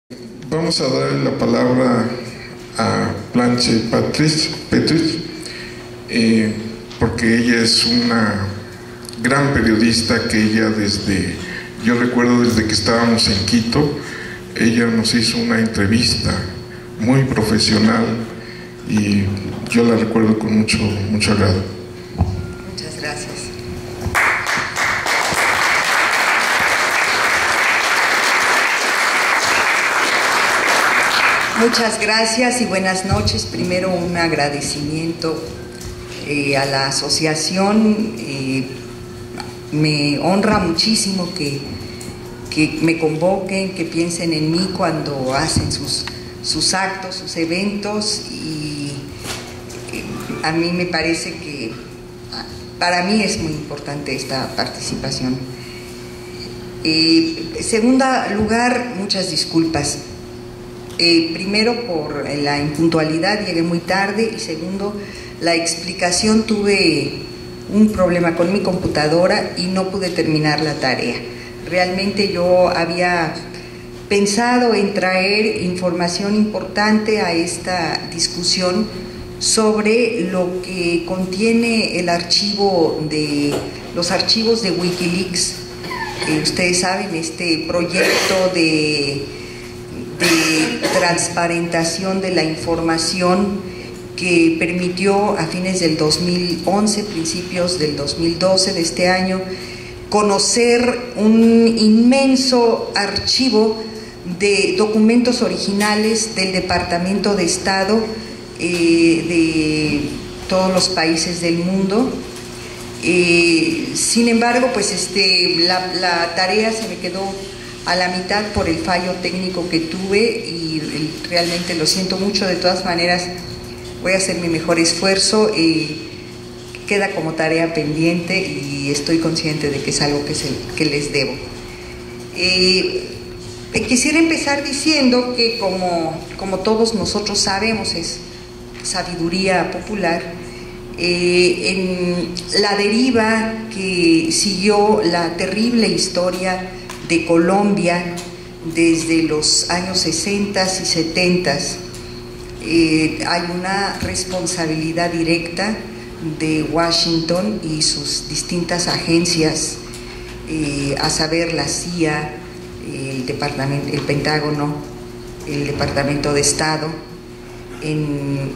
Vamos a darle la palabra a Blanche Petrich, porque ella es una gran periodista que yo recuerdo desde que estábamos en Quito, ella nos hizo una entrevista muy profesional y yo la recuerdo con mucho agrado. Muchas gracias. Muchas gracias y buenas noches. Primero un agradecimiento a la asociación. Me honra muchísimo que me convoquen, que piensen en mí cuando hacen sus actos, sus eventos, y a mí me parece que para mí es muy importante esta participación. En segundo lugar, muchas disculpas. Primero por la impuntualidad, llegué muy tarde, y segundo, la explicación, tuve un problema con mi computadora y no pude terminar la tarea. Realmente yo había pensado en traer información importante a esta discusión sobre lo que contiene los archivos de Wikileaks. Ustedes saben, este proyecto de transparentación de la información que permitió a fines del 2011, principios del 2012 de este año, conocer un inmenso archivo de documentos originales del Departamento de Estado de todos los países del mundo. Sin embargo, pues la tarea se me quedó a la mitad por el fallo técnico que tuve y realmente lo siento mucho. De todas maneras, voy a hacer mi mejor esfuerzo. Queda como tarea pendiente y estoy consciente de que es algo que les debo. Quisiera empezar diciendo que como todos nosotros sabemos, es sabiduría popular, en la deriva que siguió la terrible historia de Colombia desde los años 60 y 70, hay una responsabilidad directa de Washington y sus distintas agencias, a saber, la CIA, el Pentágono, el Departamento de Estado, en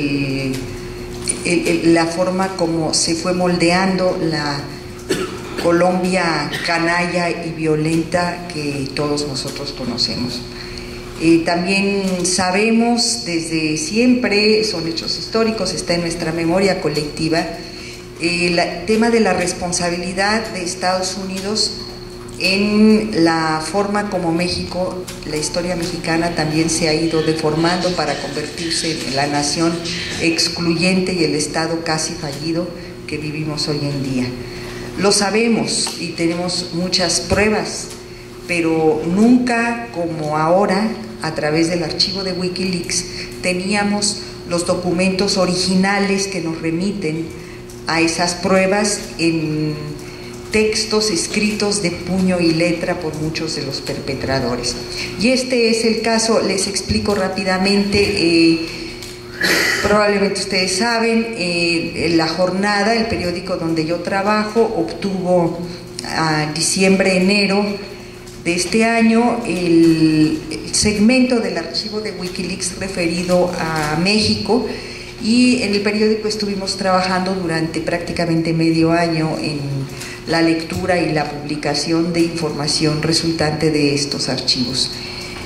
la forma como se fue moldeando la Colombia canalla y violenta que todos nosotros conocemos. También sabemos desde siempre, son hechos históricos, está en nuestra memoria colectiva, el tema de la responsabilidad de Estados Unidos en la forma como México, la historia mexicana también se ha ido deformando para convertirse en la nación excluyente y el Estado casi fallido que vivimos hoy en día. Lo sabemos y tenemos muchas pruebas, pero nunca como ahora, a través del archivo de Wikileaks, teníamos los documentos originales que nos remiten a esas pruebas en textos escritos de puño y letra por muchos de los perpetradores. Y este es el caso. Les explico rápidamente. Probablemente ustedes saben, La Jornada, el periódico donde yo trabajo, obtuvo a diciembre-enero de este año el segmento del archivo de Wikileaks referido a México, y en el periódico estuvimos trabajando durante prácticamente medio año en la lectura y la publicación de información resultante de estos archivos.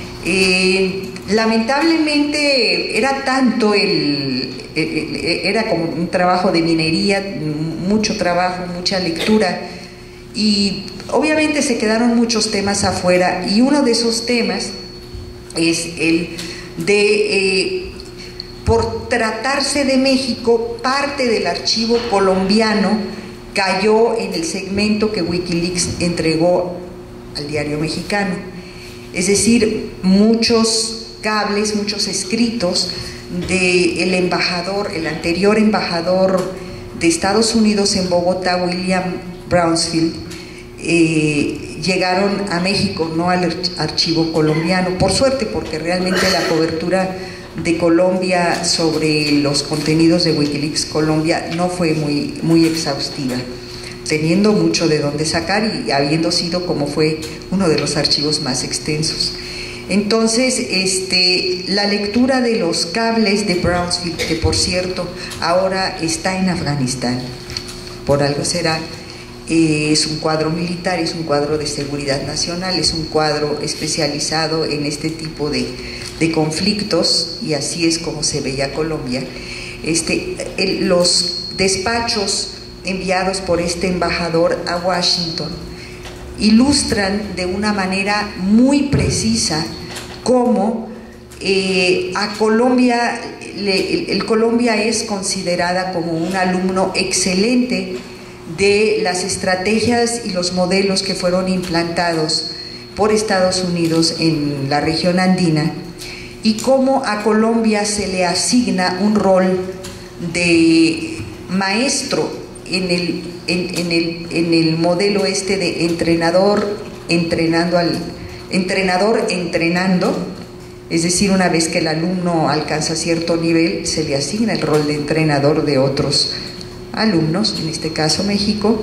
Lamentablemente era tanto era como un trabajo de minería, mucho trabajo, mucha lectura, y obviamente se quedaron muchos temas afuera, y uno de esos temas es el de, por tratarse de México, parte del archivo colombiano cayó en el segmento que Wikileaks entregó al diario mexicano. Es decir, muchos cables, muchos escritos del embajador, el anterior embajador de Estados Unidos en Bogotá, William Brownsfield, llegaron a México, no al archivo colombiano, por suerte, porque realmente la cobertura de Colombia sobre los contenidos de Wikileaks Colombia no fue muy exhaustiva, teniendo mucho de dónde sacar y habiendo sido, como fue, uno de los archivos más extensos. Entonces, la lectura de los cables de Brownsfield, que por cierto ahora está en Afganistán, por algo será, es un cuadro militar, es un cuadro de seguridad nacional, es un cuadro especializado en este tipo de conflictos, y así es como se veía Colombia. Los despachos enviados por este embajador a Washington ilustran de una manera muy precisa cómo a Colombia, Colombia es considerada como un alumno excelente de las estrategias y los modelos que fueron implantados por Estados Unidos en la región andina, y cómo a Colombia se le asigna un rol de maestro en el modelo de entrenador entrenando, es decir, una vez que el alumno alcanza cierto nivel, se le asigna el rol de entrenador de otros alumnos, en este caso México,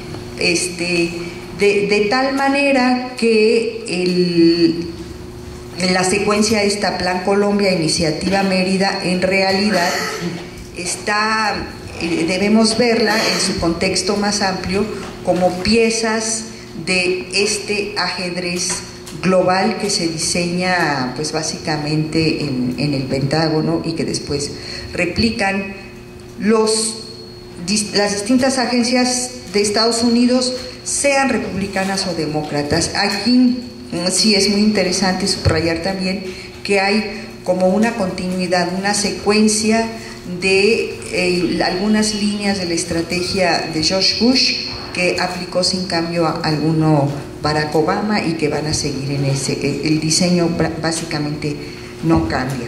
de tal manera que la secuencia esta Plan Colombia, Iniciativa Mérida, en realidad debemos verla en su contexto más amplio como piezas de este ajedrez global que se diseña pues básicamente en el Pentágono, y que después replican las distintas agencias de Estados Unidos, sean republicanas o demócratas. Aquí sí es muy interesante subrayar también que hay como una continuidad, una secuencia de algunas líneas de la estrategia de George Bush que aplicó sin cambio a alguno Barack Obama, y que van a seguir en el diseño básicamente no cambia.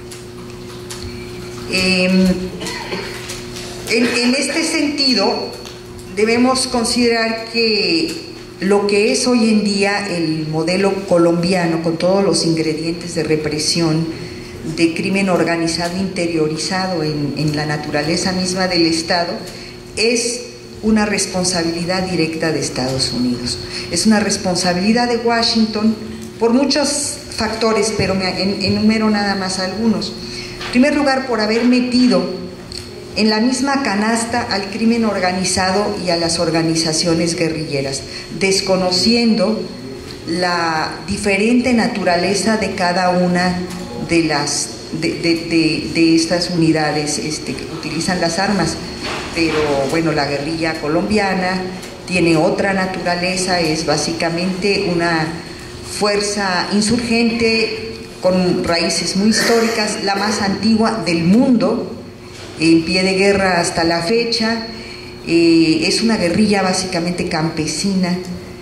En este sentido, debemos considerar que lo que es hoy en día el modelo colombiano, con todos los ingredientes de represión, de crimen organizado interiorizado en la naturaleza misma del Estado, es una responsabilidad directa de Estados Unidos. Es una responsabilidad de Washington por muchos factores, pero me enumero nada más algunos. En primer lugar, por haber metido en la misma canasta al crimen organizado y a las organizaciones guerrilleras, desconociendo la diferente naturaleza de cada una de estas unidades que utilizan las armas. Pero bueno, la guerrilla colombiana tiene otra naturaleza, es básicamente una fuerza insurgente con raíces muy históricas, la más antigua del mundo, en pie de guerra hasta la fecha. Es una guerrilla básicamente campesina,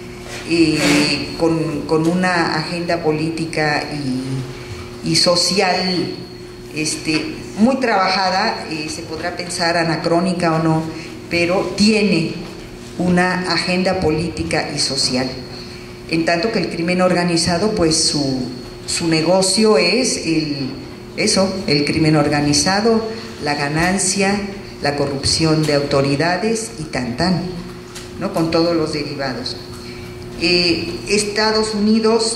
con una agenda política y social muy trabajada, se podrá pensar anacrónica o no, pero tiene una agenda política y social. En tanto que el crimen organizado, pues su negocio es el crimen organizado, la ganancia, la corrupción de autoridades y ¿no? Con todos los derivados. Estados Unidos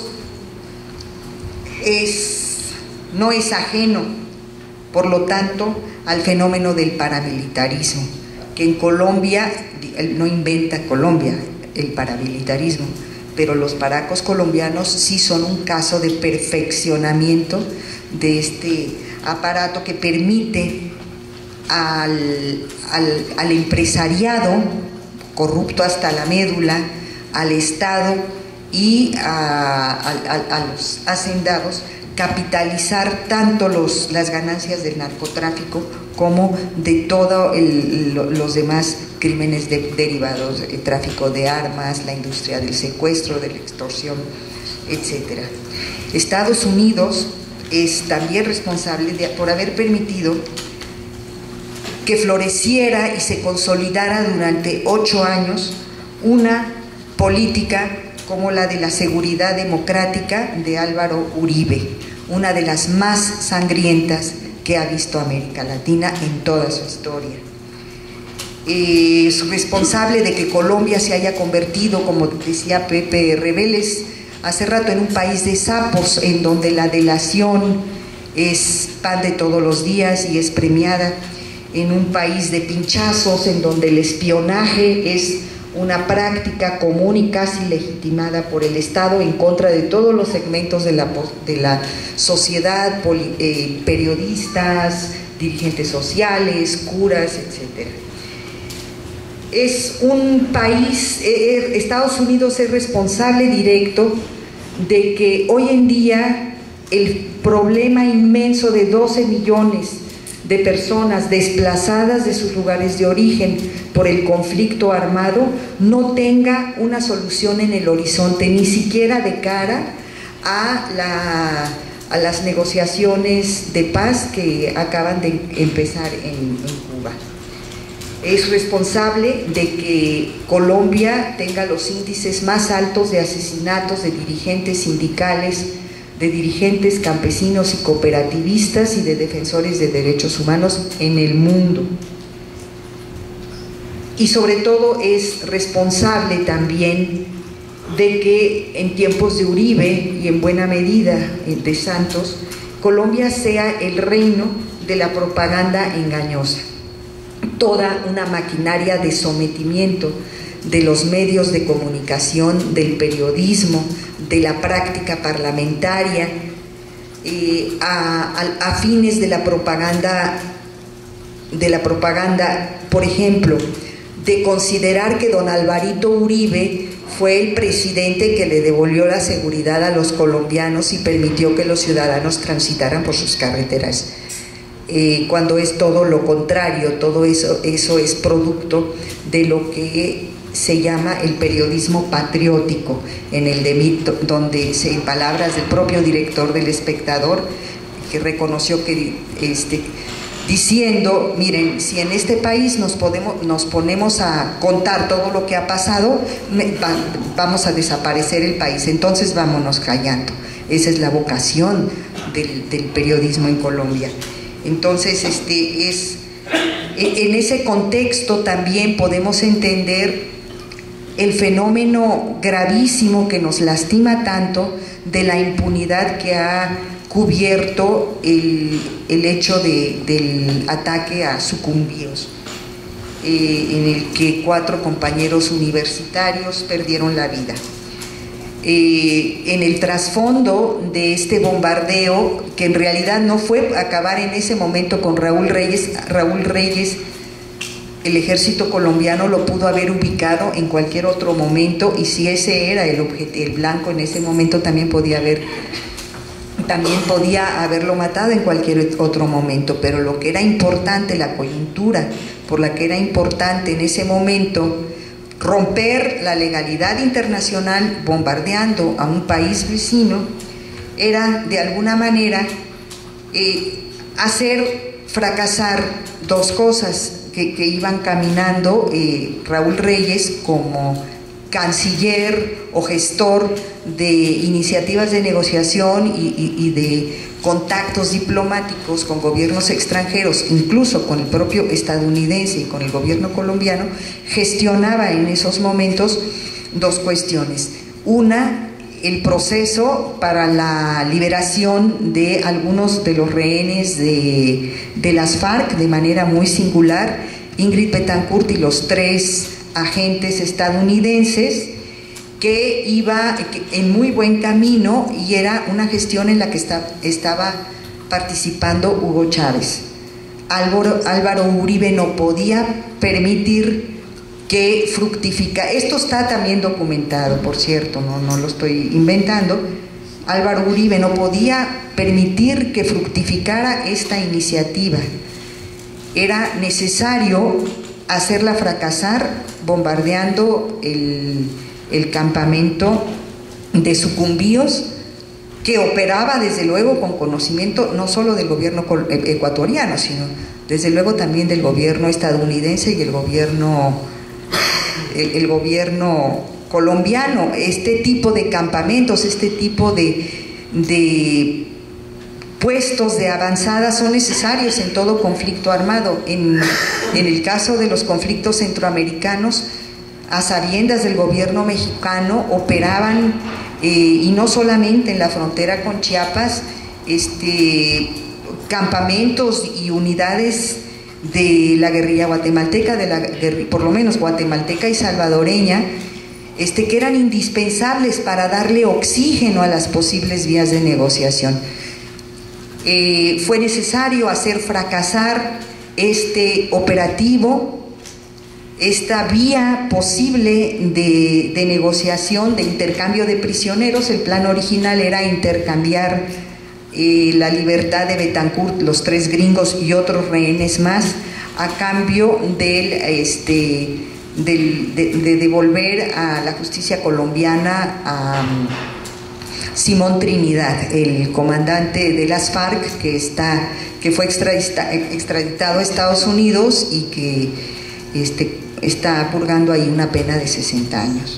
no es ajeno, por lo tanto, al fenómeno del paramilitarismo, que en Colombia, no inventa Colombia el paramilitarismo, pero los paracos colombianos sí son un caso de perfeccionamiento de este aparato que permite al empresariado, corrupto hasta la médula, al Estado y a los hacendados, capitalizar tanto las ganancias del narcotráfico como de todos los demás crímenes derivados, el tráfico de armas, la industria del secuestro, de la extorsión, etc. Estados Unidos es también responsable por haber permitido que floreciera y se consolidara durante 8 años una política como la de la seguridad democrática de Álvaro Uribe, una de las más sangrientas que ha visto América Latina en toda su historia. Es responsable de que Colombia se haya convertido, como decía Pepe Reveles hace rato, en un país de sapos, en donde la delación es pan de todos los días y es premiada, en un país de pinchazos, en donde el espionaje es una práctica común y casi legitimada por el Estado en contra de todos los segmentos de la sociedad, periodistas, dirigentes sociales, curas, etc. Es un país, Estados Unidos es responsable directo de que hoy en día el problema inmenso de 12 millones de personas desplazadas de sus lugares de origen por el conflicto armado no tenga una solución en el horizonte, ni siquiera de cara a las negociaciones de paz que acaban de empezar en Cuba. Es responsable de que Colombia tenga los índices más altos de asesinatos de dirigentes sindicales, de dirigentes campesinos y cooperativistas y de defensores de derechos humanos en el mundo. Y sobre todo es responsable también de que en tiempos de Uribe y en buena medida de Santos, Colombia sea el reino de la propaganda engañosa, toda una maquinaria de sometimiento de los medios de comunicación, del periodismo, de la práctica parlamentaria, a fines de la propaganda, por ejemplo, de considerar que don Alvarito Uribe fue el presidente que le devolvió la seguridad a los colombianos y permitió que los ciudadanos transitaran por sus carreteras, cuando es todo lo contrario. Todo eso es producto de lo que se llama el periodismo patriótico, donde, en palabras del propio director del Espectador, que reconoció que diciendo, miren, si en este país nos ponemos a contar todo lo que ha pasado, vamos a desaparecer el país, entonces vámonos callando. Esa es la vocación del periodismo en Colombia. Entonces, en ese contexto también podemos entender el fenómeno gravísimo que nos lastima tanto de la impunidad que ha cubierto el hecho del ataque a Sucumbíos, en el que 4 compañeros universitarios perdieron la vida. En el trasfondo de este bombardeo, que en realidad no fue acabar en ese momento con Raúl Reyes, el ejército colombiano lo pudo haber ubicado en cualquier otro momento, y si ese era el blanco en ese momento, también podía haberlo matado en cualquier otro momento. Pero lo que era importante, la coyuntura por la que era importante en ese momento romper la legalidad internacional bombardeando a un país vecino, era de alguna manera hacer fracasar 2 cosas que iban caminando Raúl Reyes como canciller o gestor de iniciativas de negociación y de contactos diplomáticos con gobiernos extranjeros, incluso con el propio estadounidense y con el gobierno colombiano. Gestionaba en esos momentos 2 cuestiones. Una, el proceso para la liberación de algunos de los rehenes de las FARC de manera muy singular, Ingrid Betancourt y los 3 agentes estadounidenses, que iba en muy buen camino, y era una gestión en la que estaba participando Hugo Chávez. Álvaro Uribe no podía permitir que fructificara. Esto está también documentado, por cierto, no lo estoy inventando. Álvaro Uribe no podía permitir que fructificara esta iniciativa. Era necesario hacerla fracasar bombardeando el campamento de Sucumbíos, que operaba desde luego con conocimiento no solo del gobierno ecuatoriano, sino desde luego también del gobierno estadounidense y el gobierno colombiano. Este tipo de campamentos, este tipo de puestos de avanzada son necesarios en todo conflicto armado. En el caso de los conflictos centroamericanos, a sabiendas del gobierno mexicano, operaban, y no solamente en la frontera con Chiapas, campamentos y unidades de la guerrilla guatemalteca, por lo menos guatemalteca y salvadoreña, que eran indispensables para darle oxígeno a las posibles vías de negociación. Fue necesario hacer fracasar este operativo, esta vía posible de negociación, de intercambio de prisioneros. El plan original era intercambiar la libertad de Betancourt, los 3 gringos y otros rehenes más, a cambio de devolver a la justicia colombiana a Simón Trinidad, el comandante de las FARC, que fue extraditado a Estados Unidos y que está purgando ahí una pena de 60 años.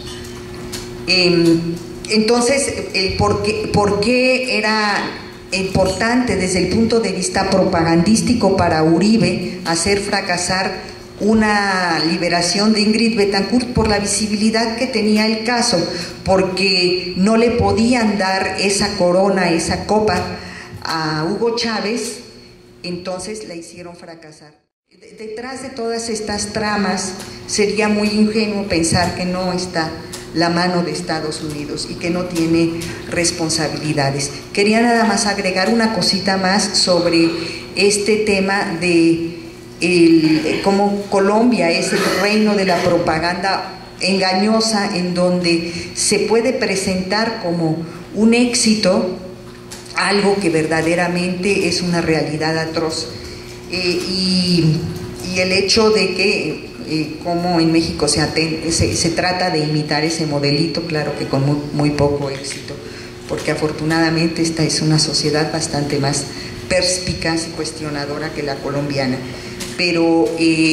Entonces, ¿por qué era importante desde el punto de vista propagandístico para Uribe hacer fracasar una liberación de Ingrid Betancourt? Por la visibilidad que tenía el caso, porque no le podían dar esa corona, esa copa a Hugo Chávez, entonces la hicieron fracasar. Detrás de todas estas tramas sería muy ingenuo pensar que no está la mano de Estados Unidos y que no tiene responsabilidades. Quería nada más agregar una cosita más sobre este tema de cómo Colombia es el reino de la propaganda engañosa, en donde se puede presentar como un éxito algo que verdaderamente es una realidad atroz. Y el hecho de que como en México se trata de imitar ese modelito, claro que con muy poco éxito, porque afortunadamente esta es una sociedad bastante más perspicaz y cuestionadora que la colombiana. Pero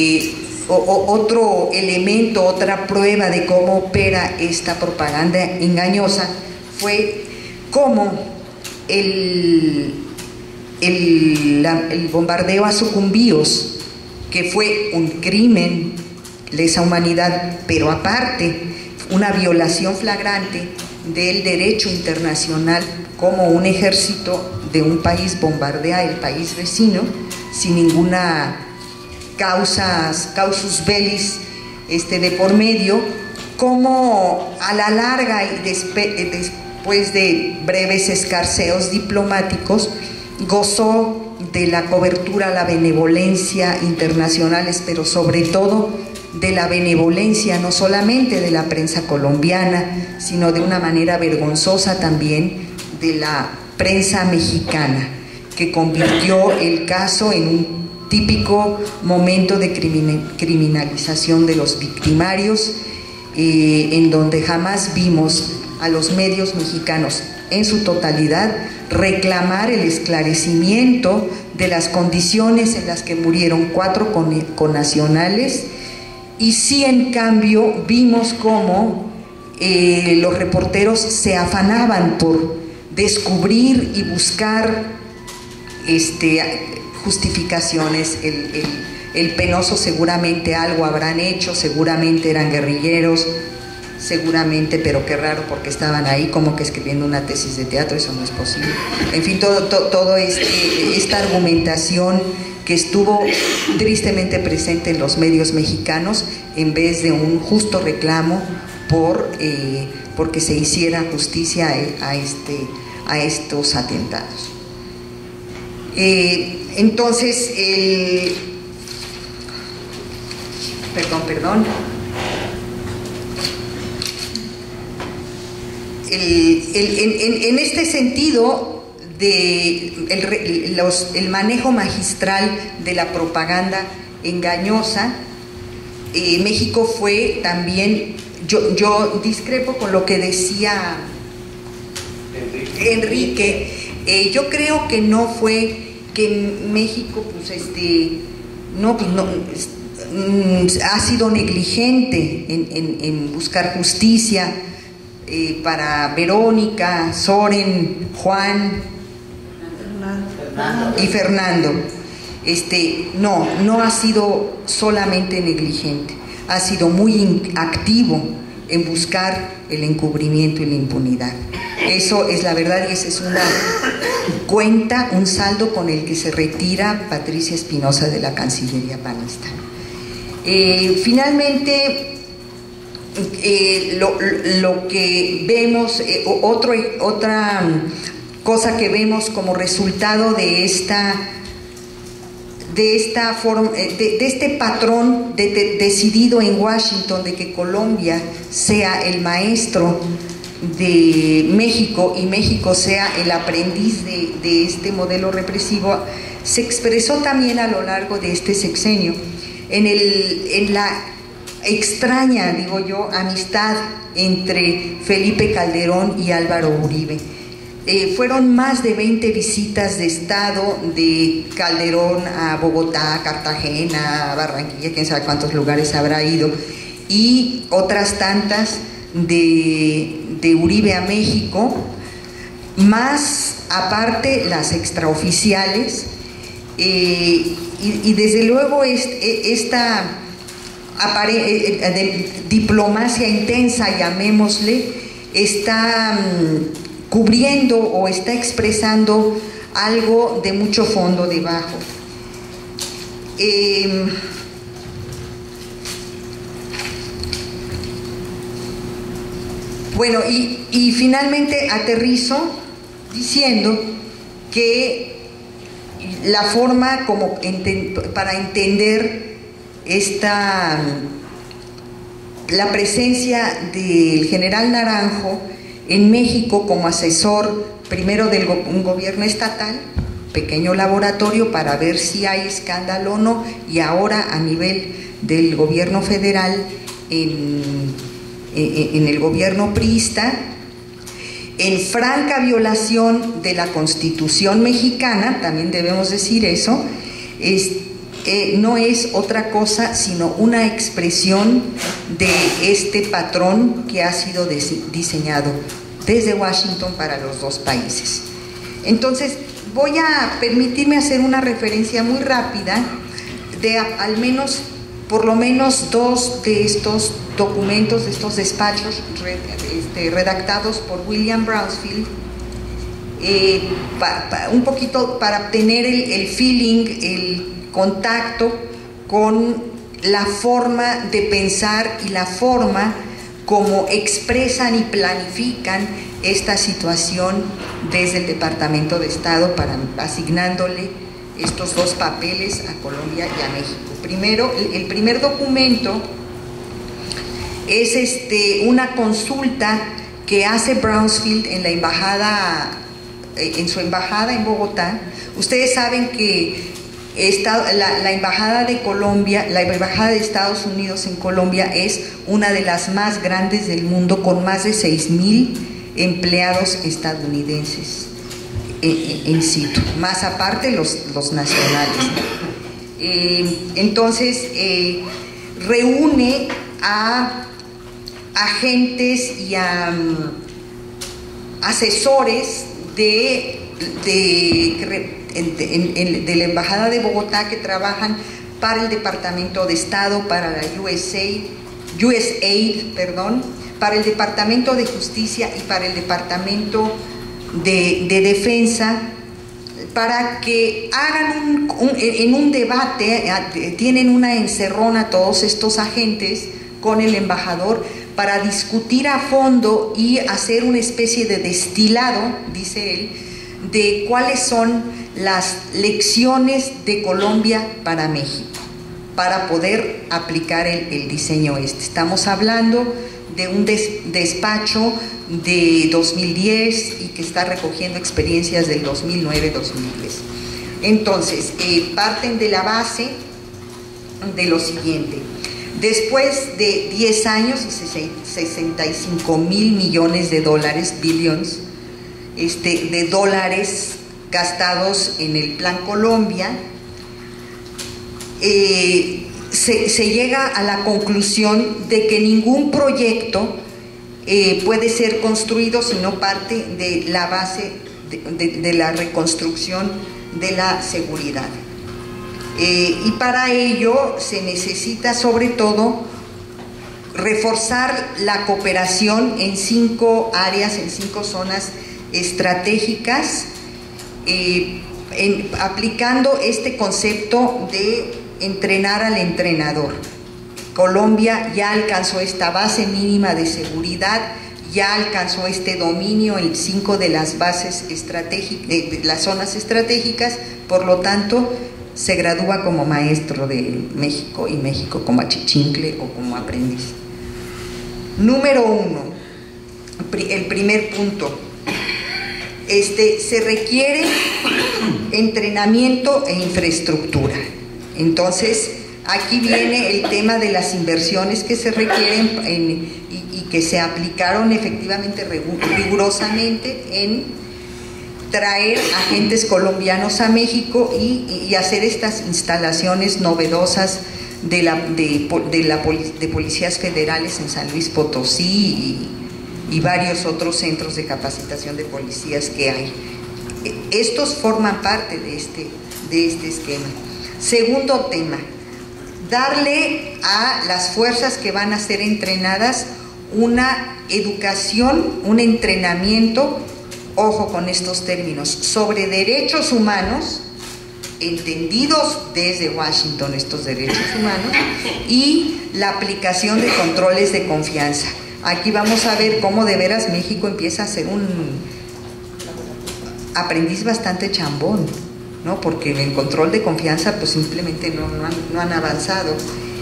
otro elemento, otra prueba de cómo opera esta propaganda engañosa fue cómo el bombardeo a Sucumbíos, que fue un crimen lesa humanidad, pero aparte una violación flagrante del derecho internacional, como un ejército de un país bombardea el país vecino sin ninguna causus bellis de por medio, como a la larga y después de breves escarceos diplomáticos gozó de la cobertura, la benevolencia internacionales, pero sobre todo de la benevolencia no solamente de la prensa colombiana, sino de una manera vergonzosa también de la prensa mexicana, que convirtió el caso en un típico momento de criminalización de los victimarios, en donde jamás vimos a los medios mexicanos en su totalidad reclamar el esclarecimiento de las condiciones en las que murieron 4 connacionales, y sí, en cambio, vimos cómo los reporteros se afanaban por descubrir y buscar justificaciones. El penoso seguramente algo habrán hecho, seguramente eran guerrilleros, seguramente, pero qué raro, porque estaban ahí como que escribiendo una tesis de teatro, eso no es posible. En fin, todo esta argumentación que estuvo tristemente presente en los medios mexicanos, en vez de un justo reclamo porque se hiciera justicia a estos atentados. Entonces, en este sentido, el manejo magistral de la propaganda engañosa, México fue también, yo discrepo con lo que decía Enrique, yo creo que no fue que México ha sido negligente en buscar justicia para Verónica, Soren, Juan y Fernando. No ha sido solamente negligente, ha sido muy activo en buscar el encubrimiento y la impunidad. Eso es la verdad, y esa es una cuenta, un saldo con el que se retira Patricia Espinosa de la Cancillería panista. Finalmente, lo que vemos, otra cosa que vemos como resultado de este patrón decidido en Washington de que Colombia sea el maestro de México y México sea el aprendiz de este modelo represivo, se expresó también a lo largo de este sexenio en la extraña, digo yo, amistad entre Felipe Calderón y Álvaro Uribe. Fueron más de 20 visitas de Estado de Calderón a Bogotá, Cartagena, Barranquilla, quién sabe cuántos lugares habrá ido, y otras tantas de Uribe a México, más aparte las extraoficiales, y desde luego esta diplomacia intensa, llamémosle, está cubriendo o está expresando algo de mucho fondo debajo. Bueno, y finalmente aterrizo diciendo que la forma como para entender la presencia del general Naranjo en México como asesor primero de un gobierno estatal, pequeño laboratorio para ver si hay escándalo o no, y ahora a nivel del gobierno federal en el gobierno priista, en franca violación de la Constitución mexicana, también debemos decir eso, no es otra cosa sino una expresión de este patrón que ha sido diseñado desde Washington para los dos países. Entonces, voy a permitirme hacer una referencia muy rápida de por lo menos dos de estos documentos, de estos despachos redactados por William Braunfeld, un poquito para obtener el feeling, el contacto con la forma de pensar y la forma como expresan y planifican esta situación desde el Departamento de Estado, asignándole estos dos papeles a Colombia y a México. Primero, el primer documento es una consulta que hace Braunfeld en la embajada, en su embajada en Bogotá. Ustedes saben que la embajada de Colombia, la embajada de Estados Unidos en Colombia es una de las más grandes del mundo, con más de 6,000 empleados estadounidenses in situ, más aparte los nacionales. Entonces reúne a agentes y a asesores de la Embajada de Bogotá que trabajan para el Departamento de Estado, para la USAID, para el Departamento de Justicia y para el Departamento de Defensa, para que hagan en un debate, tienen una encerrona todos estos agentes con el embajador para discutir a fondo y hacer una especie de destilado, dice él, de cuáles son las lecciones de Colombia para México, para poder aplicar el diseño Estamos hablando de un despacho de 2010 y que está recogiendo experiencias del 2009-2010. Entonces, parten de la base de lo siguiente. Después de 10 años y 65,000 millones de dólares, billions, de dólares gastados en el Plan Colombia, se llega a la conclusión de que ningún proyecto puede ser construido si no parte de la base de la reconstrucción de la seguridad. Y para ello se necesita sobre todo reforzar la cooperación en 5 áreas, en 5 zonas estratégicas, aplicando este concepto de entrenar al entrenador. Colombia ya alcanzó esta base mínima de seguridad, ya alcanzó este dominio en 5 de las bases estratégicas, de las zonas estratégicas, por lo tanto se gradúa como maestro de México y México como achichincle o como aprendiz. Número 1, el primer punto, se requiere entrenamiento e infraestructura. Entonces, aquí viene el tema de las inversiones que se requieren y que se aplicaron efectivamente rigurosamente en traer agentes colombianos a México y hacer estas instalaciones novedosas de policías federales en San Luis Potosí y varios otros centros de capacitación de policías que hay. Estos forman parte de este esquema. Segundo tema, darle a las fuerzas que van a ser entrenadas una educación, un entrenamiento, ojo con estos términos, sobre derechos humanos, entendidos desde Washington estos derechos humanos, y la aplicación de controles de confianza. Aquí vamos a ver cómo de veras México empieza a ser un aprendiz bastante chambón, ¿no? Porque en control de confianza pues simplemente no han avanzado.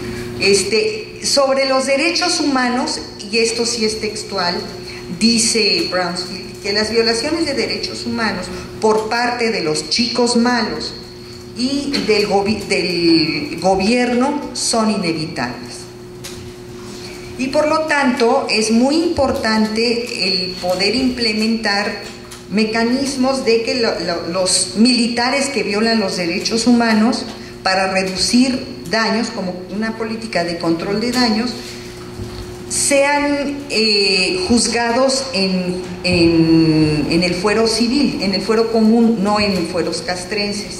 Sobre los derechos humanos, y esto sí es textual, dice Brownsfield que las violaciones de derechos humanos por parte de los chicos malos y del gobierno son inevitables. Y por lo tanto es muy importante el poder implementar mecanismos de que los militares que violan los derechos humanos, para reducir daños, como una política de control de daños, sean juzgados en el fuero civil, en el fuero común, no en fueros castrenses.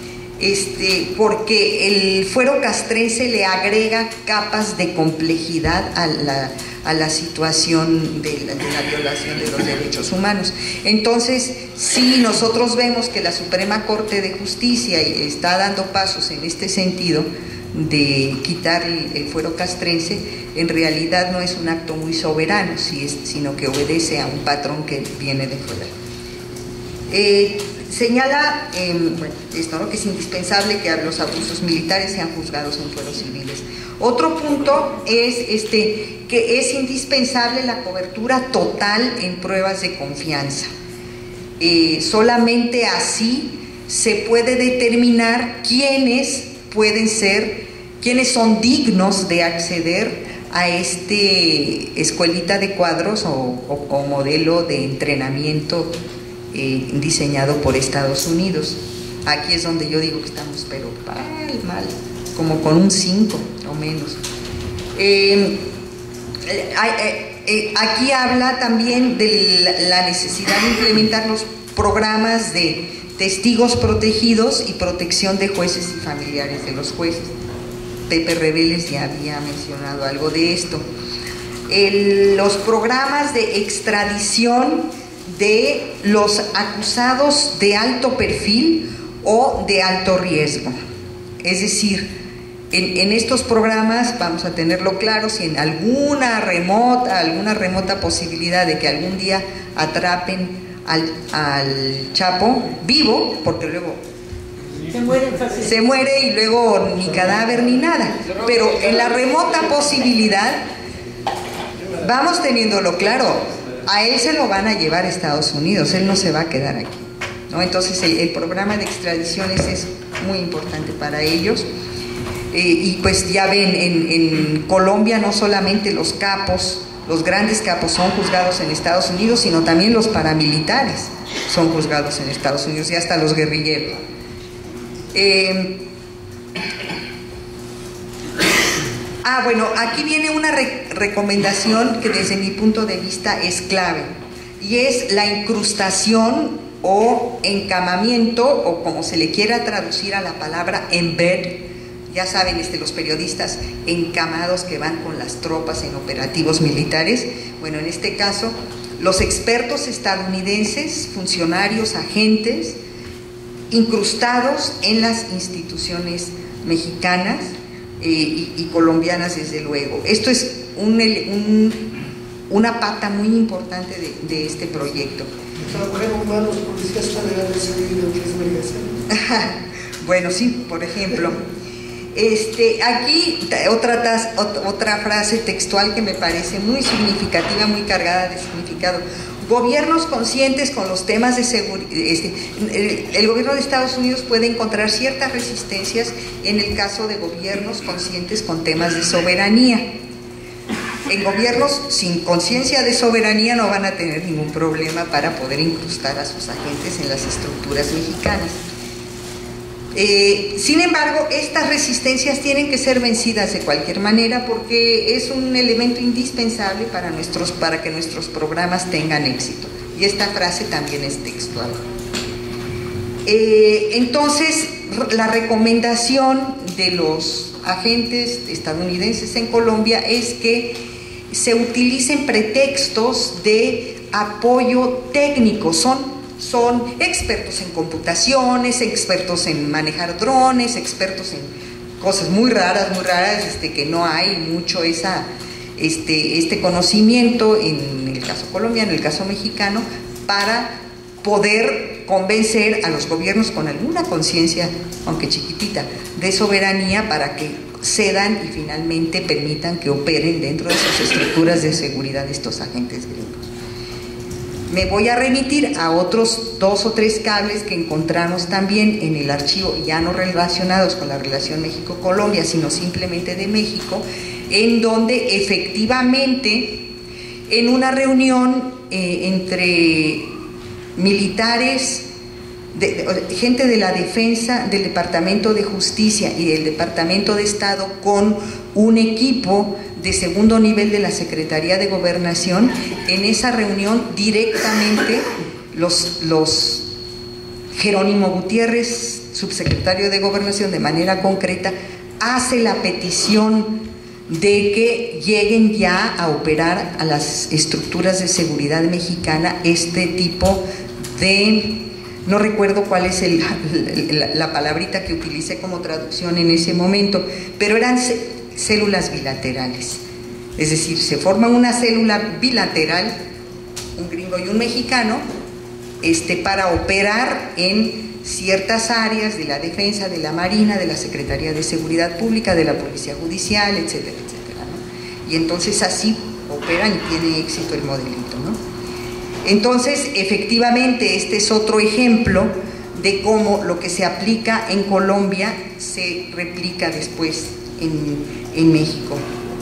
Porque el fuero castrense le agrega capas de complejidad a la situación de la violación de los derechos humanos. Entonces, si nosotros vemos que la Suprema Corte de Justicia está dando pasos en este sentido de quitar el fuero castrense, en realidad no es un acto muy soberano, sino que obedece a un patrón que viene de fuera. Señala esto, ¿no?, que es indispensable que los abusos militares sean juzgados en fueros civiles. Otro punto es que es indispensable la cobertura total en pruebas de confianza. Solamente así se puede determinar quiénes son dignos de acceder a escuelita de cuadros o modelo de entrenamiento diseñado por Estados Unidos. Aquí es donde yo digo que estamos pero mal, como con un 5 o menos. Aquí habla también de la necesidad de implementar los programas de testigos protegidos y protección de jueces y familiares de los jueces. Pepe Reveles ya había mencionado algo de esto. Los programas de extradición de los acusados de alto perfil o de alto riesgo. Es decir, en estos programas vamos a tenerlo claro, si en alguna remota posibilidad de que algún día atrapen al Chapo vivo, porque luego se muere y luego ni cadáver ni nada, pero en la remota posibilidad vamos teniéndolo claro, a él se lo van a llevar a Estados Unidos, él no se va a quedar aquí, ¿no? Entonces el programa de extradiciones es muy importante para ellos. Y pues ya ven, en Colombia no solamente los grandes capos son juzgados en Estados Unidos, sino también los paramilitares son juzgados en Estados Unidos y hasta los guerrilleros. Bueno, aquí viene una recomendación que desde mi punto de vista es clave, y es la incrustación o encamamiento, o como se le quiera traducir a la palabra embed. Ya saben, los periodistas encamados que van con las tropas en operativos militares. Bueno, en este caso, los expertos estadounidenses, funcionarios, agentes, incrustados en las instituciones mexicanas y colombianas, desde luego. Esto es una pata muy importante de este proyecto. Los policías federales Bueno, sí, por ejemplo. Aquí otra frase textual que me parece muy significativa, muy cargada de significado. Gobiernos conscientes con los temas de seguridad. El gobierno de Estados Unidos puede encontrar ciertas resistencias en el caso de gobiernos conscientes con temas de soberanía. En gobiernos sin conciencia de soberanía no van a tener ningún problema para poder incrustar a sus agentes en las estructuras mexicanas. Sin embargo, estas resistencias tienen que ser vencidas de cualquier manera, porque es un elemento indispensable para que nuestros programas tengan éxito. Y esta frase también es textual. Entonces, la recomendación de los agentes estadounidenses en Colombia es que se utilicen pretextos de apoyo técnico. Son expertos en computaciones, expertos en manejar drones, expertos en cosas muy raras, que no hay mucho este conocimiento en el caso colombiano, en el caso mexicano, para poder convencer a los gobiernos con alguna conciencia, aunque chiquitita, de soberanía, para que cedan y finalmente permitan que operen dentro de sus estructuras de seguridad estos agentes gringos. Me voy a remitir a otros 2 o 3 cables que encontramos también en el archivo, ya no relacionados con la relación México-Colombia, sino simplemente de México, en donde efectivamente en una reunión entre militares, gente de la defensa, del Departamento de Justicia y del Departamento de Estado, con un equipo de segundo nivel de la Secretaría de Gobernación, en esa reunión directamente los Jerónimo Gutiérrez, subsecretario de Gobernación, de manera concreta hace la petición de que lleguen ya a operar a las estructuras de seguridad mexicana este tipo de, no recuerdo cuál es la palabrita que utilicé como traducción en ese momento, pero eran células bilaterales. Es decir, se forma una célula bilateral, un gringo y un mexicano, para operar en ciertas áreas de la defensa, de la Marina, de la Secretaría de Seguridad Pública, de la Policía Judicial, etcétera, etcétera, ¿no? Y entonces así operan y tiene éxito el modelito, ¿no? Entonces, efectivamente, este es otro ejemplo de cómo lo que se aplica en Colombia se replica después en México.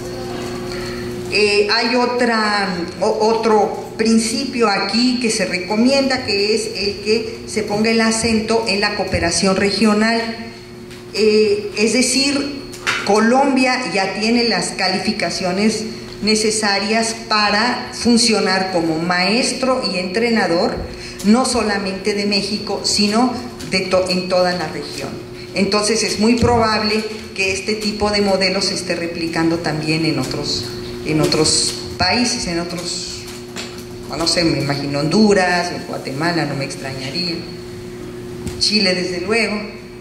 Hay otro principio aquí que se recomienda, que es el que se ponga el acento en la cooperación regional. Es decir, Colombia ya tiene las calificaciones necesarias para funcionar como maestro y entrenador, no solamente de México, sino en toda la región. Entonces es muy probable que este tipo de modelo se esté replicando también en otros países, no sé, me imagino Honduras, Guatemala, no me extrañaría, Chile desde luego.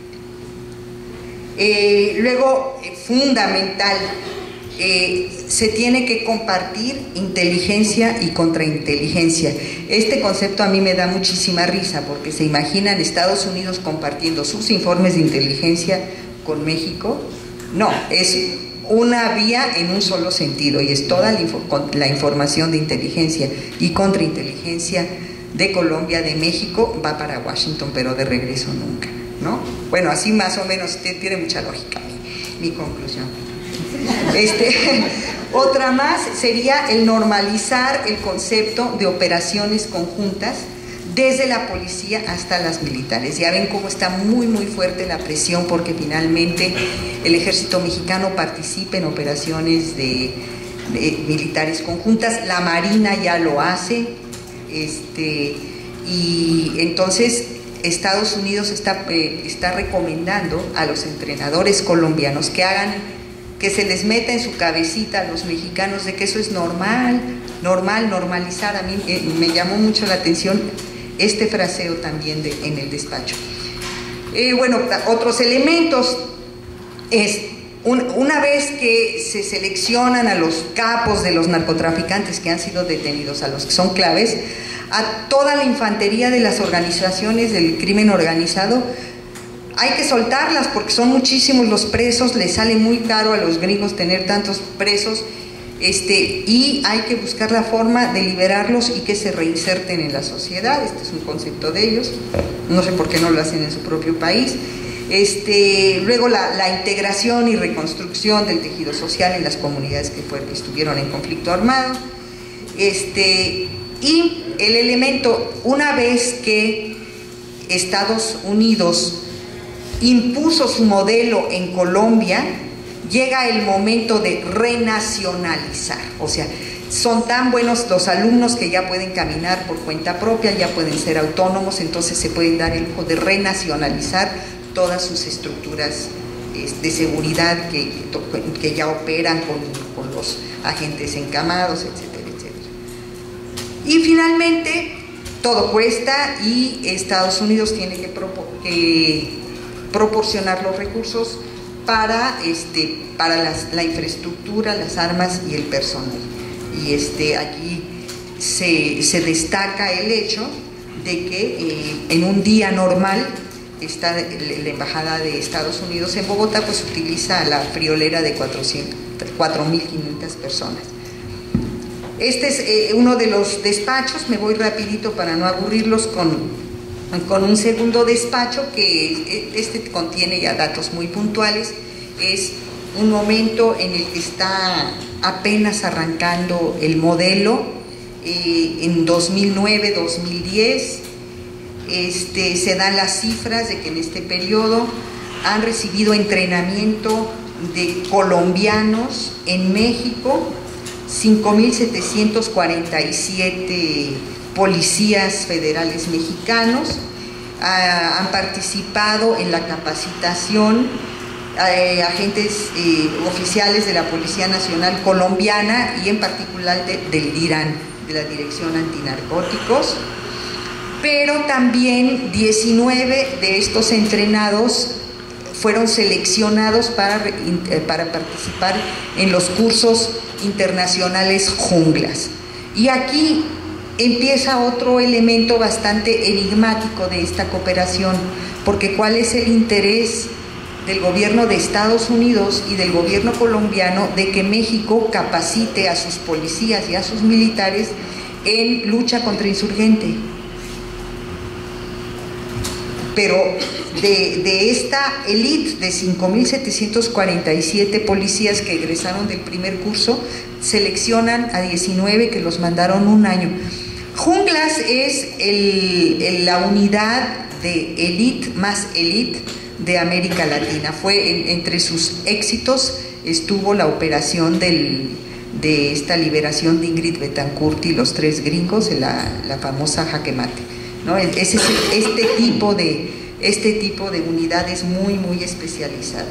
Luego, fundamental, se tiene que compartir inteligencia y contrainteligencia. Este concepto a mí me da muchísima risa, porque se imaginan Estados Unidos compartiendo sus informes de inteligencia con México. No, es una vía en un solo sentido, y es toda la información de inteligencia y contrainteligencia de Colombia, de México, va para Washington, pero de regreso nunca, ¿no? Bueno, así más o menos tiene mucha lógica mi conclusión. Otra más sería el normalizar el concepto de operaciones conjuntas desde la policía hasta las militares. Ya ven cómo está muy muy fuerte la presión porque finalmente el ejército mexicano participa en operaciones de militares conjuntas, la Marina ya lo hace, y entonces Estados Unidos está recomendando a los entrenadores colombianos que se les meta en su cabecita a los mexicanos de que eso es normalizar. A mí me llamó mucho la atención este fraseo también en el despacho. Bueno, otros elementos es, una vez que se seleccionan a los capos de los narcotraficantes que han sido detenidos, a los que son claves, a toda la infantería de las organizaciones del crimen organizado, hay que soltarlas porque son muchísimos los presos, les sale muy caro a los gringos tener tantos presos, y hay que buscar la forma de liberarlos y que se reinserten en la sociedad. Este es un concepto de ellos, no sé por qué no lo hacen en su propio país. Luego la integración y reconstrucción del tejido social en las comunidades que estuvieron en conflicto armado, y el elemento, una vez que Estados Unidos impuso su modelo en Colombia, llega el momento de renacionalizar. O sea, son tan buenos los alumnos que ya pueden caminar por cuenta propia, ya pueden ser autónomos, entonces se pueden dar el lujo de renacionalizar todas sus estructuras de seguridad que ya operan con los agentes encamados, etcétera, etcétera. Y finalmente, todo cuesta y Estados Unidos tiene que proporcionar los recursos para la infraestructura, las armas y el personal. Y aquí se destaca el hecho de que en un día normal la Embajada de Estados Unidos en Bogotá pues utiliza la friolera de 4.500 personas. Este es uno de los despachos. Me voy rapidito para no aburrirlos con un segundo despacho que contiene ya datos muy puntuales. Es un momento en el que está apenas arrancando el modelo, en 2009-2010. Se dan las cifras de que en este periodo han recibido entrenamiento de colombianos en México 5.747 policías federales mexicanos. Han participado en la capacitación agentes oficiales de la Policía Nacional Colombiana y en particular del DIRAN, de la Dirección Antinarcóticos. Pero también 19 de estos entrenados fueron seleccionados para participar en los cursos internacionales Junglas. Y aquí empieza otro elemento bastante enigmático de esta cooperación, porque ¿cuál es el interés del gobierno de Estados Unidos y del gobierno colombiano de que México capacite a sus policías y a sus militares en lucha contra insurgente? Pero de esta élite de 5.747 policías que egresaron del primer curso, seleccionan a 19 que los mandaron un año. Junglas es la unidad de élite más élite de América Latina. Fue entre sus éxitos estuvo la operación de esta liberación de Ingrid Betancourt y los 3 gringos, la famosa Jaque Mate, ¿no? Este tipo de unidades muy muy especializadas.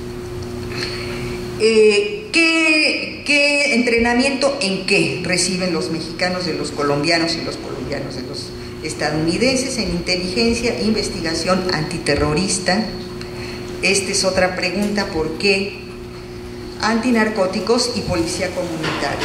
¿Qué entrenamiento en qué reciben los mexicanos de los colombianos y los colombianos de los estadounidenses? En inteligencia, investigación antiterrorista. Esta es otra pregunta: ¿por qué antinarcóticos y policía comunitaria?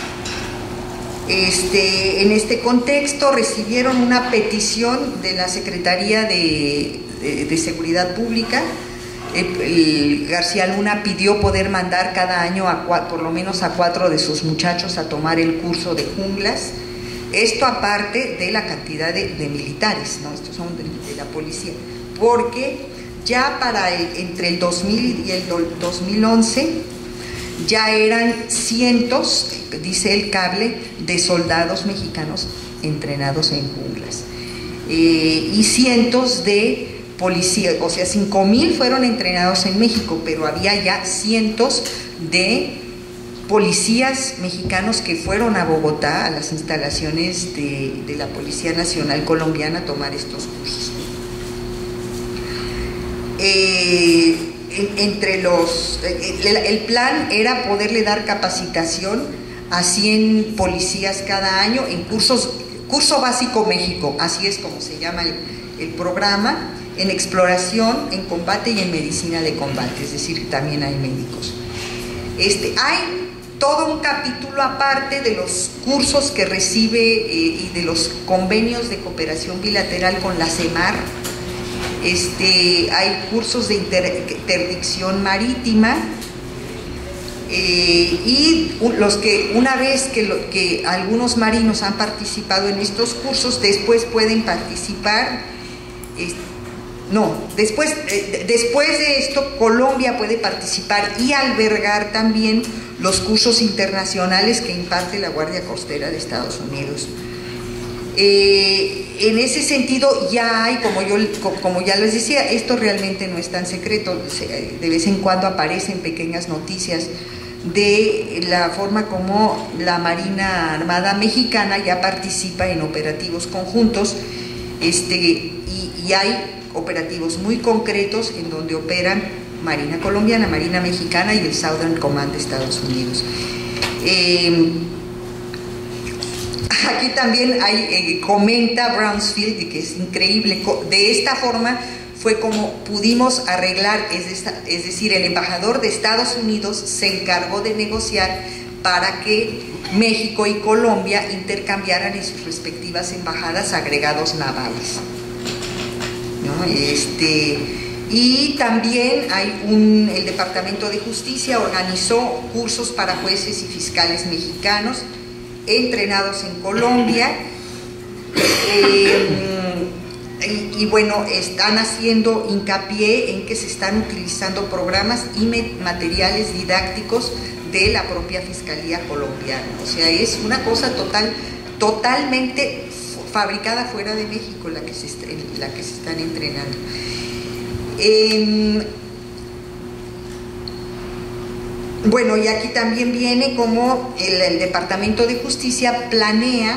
En este contexto recibieron una petición de la Secretaría de Seguridad Pública. García Luna pidió poder mandar cada año por lo menos a 4 de sus muchachos a tomar el curso de Junglas. Esto aparte de la cantidad de militares, ¿no? Estos son de la policía, porque ya entre el 2000 y el 2011 ya eran cientos, dice el cable, de soldados mexicanos entrenados en Junglas. y cientos de policías, o sea, 5,000 fueron entrenados en México, pero había ya cientos de policías mexicanos que fueron a Bogotá, a las instalaciones de la Policía Nacional Colombiana, a tomar estos cursos. El plan era poderle dar capacitación a 100 policías cada año en curso básico México, así es como se llama el programa, en exploración, en combate y en medicina de combate, es decir, también hay médicos. Hay todo un capítulo aparte de los cursos que recibe y de los convenios de cooperación bilateral con la CEMAR. Hay cursos de interdicción marítima y los que una vez que algunos marinos han participado en estos cursos, después pueden participar. Después de esto, Colombia puede participar y albergar también los cursos internacionales que imparte la Guardia Costera de Estados Unidos. En ese sentido ya hay, como ya les decía, esto realmente no es tan secreto, de vez en cuando aparecen pequeñas noticias de la forma como la Marina Armada Mexicana ya participa en operativos conjuntos, y hay operativos muy concretos en donde operan Marina Colombiana, Marina Mexicana y el Southern Command de Estados Unidos. Aquí también comenta Brownsfield, que es increíble, de esta forma fue como pudimos arreglar, es decir, el embajador de Estados Unidos se encargó de negociar para que México y Colombia intercambiaran en sus respectivas embajadas agregados navales, ¿no? Y también el Departamento de Justicia organizó cursos para jueces y fiscales mexicanos entrenados en Colombia, y bueno, están haciendo hincapié en que se están utilizando programas y materiales didácticos de la propia Fiscalía colombiana. O sea, es una cosa totalmente fabricada fuera de México la que se están entrenando. Bueno, y aquí también viene como el Departamento de Justicia planea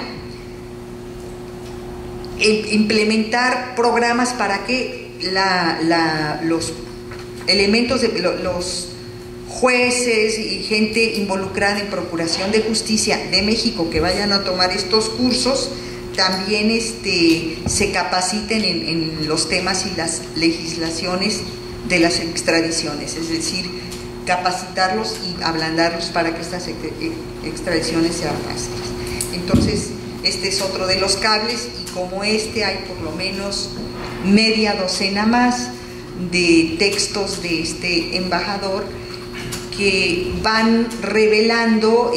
implementar programas para que los elementos los jueces y gente involucrada en procuración de justicia de México que vayan a tomar estos cursos también se capaciten en los temas y las legislaciones de las extradiciones, es decir, capacitarlos y ablandarlos para que estas extradiciones sean fáciles. Entonces, este es otro de los cables, y como hay por lo menos media docena más de textos de este embajador que van revelando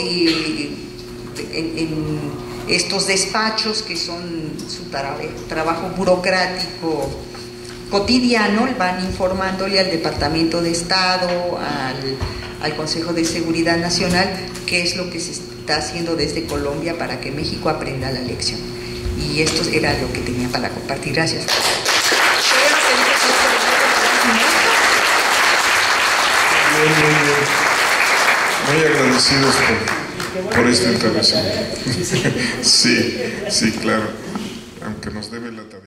en estos despachos, que son su trabajo burocrático cotidiano, van informándole al Departamento de Estado, al Consejo de Seguridad Nacional, qué es lo que se está haciendo desde Colombia para que México aprenda la lección. Y esto era lo que tenía para compartir. Gracias. Muy agradecidos por esta intervención. Sí, claro, aunque nos debe la tarea.